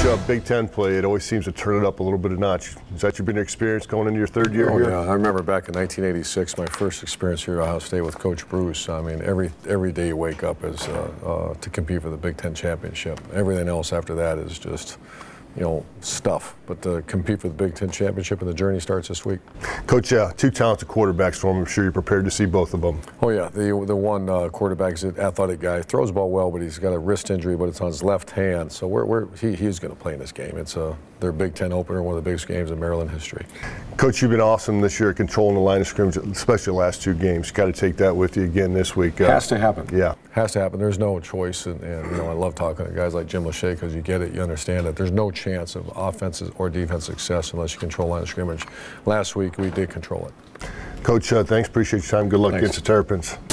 Big Ten play, it always seems to turn it up a little bit of notch. Has that been your experience going into your third year here? Yeah, I remember back in 1986, my first experience here at Ohio State with Coach Bruce. I mean, every day you wake up is to compete for the Big Ten championship. Everything else after that is just, you know, stuff. But to compete for the Big Ten championship, and the journey starts this week. Coach, two talented quarterbacks for him. I'm sure you're prepared to see both of them. Oh yeah, the one quarterback is an athletic guy. Throws the ball well, but he's got a wrist injury, but it's on his left hand. So he's going to play in this game. It's their Big Ten opener, one of the biggest games in Maryland history. Coach, you've been awesome this year controlling the line of scrimmage, especially the last two games. Got to take that with you again this week. Has to happen. Yeah. Has to happen. There's no choice. And you know, I love talking to guys like Jim Lachey because you get it, you understand it. There's no chance of offensive or defense success unless you control line of scrimmage. Last week, we did control it. Coach, thanks. Appreciate your time. Good luck against the Terrapins.